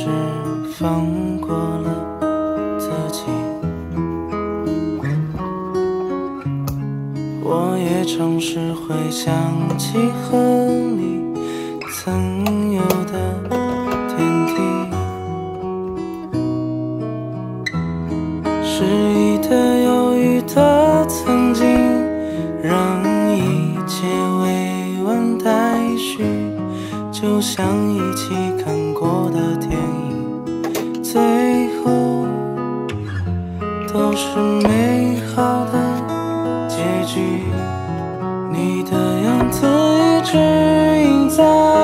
是放过了自己。我也常是会想起和你曾有的点滴，失意的犹豫的曾经，让一切未完待续，就像一起看过的电影，最后都是美好的结局。你的样子一直印在